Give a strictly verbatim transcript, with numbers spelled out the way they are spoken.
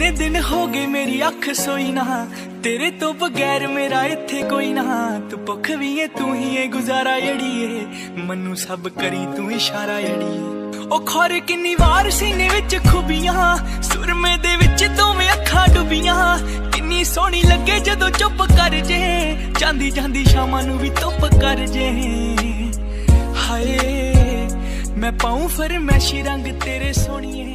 किन्ने दिन हो गए मेरी अख सोई ना, तेरे तो बगैर मेरा इत्थे कोई ना। तू भुख भी है तू ही है गुजारा अड़िए, मनु सब करी तू इशारा अड़िए। ओ खौर किन्नी वार सीने विच खुबियां, सुरमे दे विच दोवें अखां डुबियां। किन्नी सोहनी लगे जदों चुप कर जे, जांदी जांदी शामां नूं भी धुप कर जे। हाय मैं पाऊं फरमैशी रंग तेरे सोहणिए।